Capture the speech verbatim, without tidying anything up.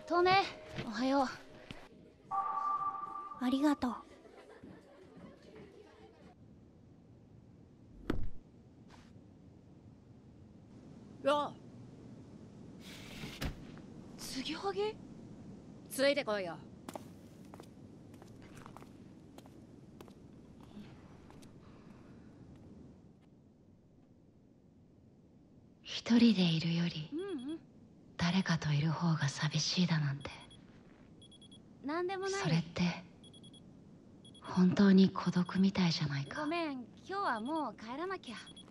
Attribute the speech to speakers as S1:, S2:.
S1: 透明、おはよう。
S2: ありがとう。
S1: あ、継ぎはぎ？ついてこいよ。
S3: 一人でいるより、
S1: うんうん、
S3: 誰かといる方が寂しいだなんて。
S1: なんでもない。
S3: それって本当に孤独みたいじゃないか。
S1: ごめん、今日はもう帰らなきゃ。